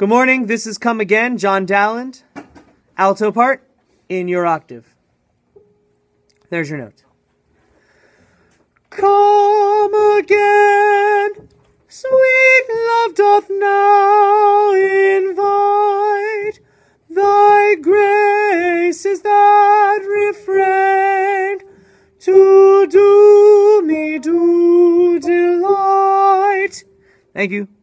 Good morning, this is Come Again, John Dowland, alto part in your octave. There's your note. Come again, sweet love doth now invite, thy grace is that refrain, to do me do delight. Thank you.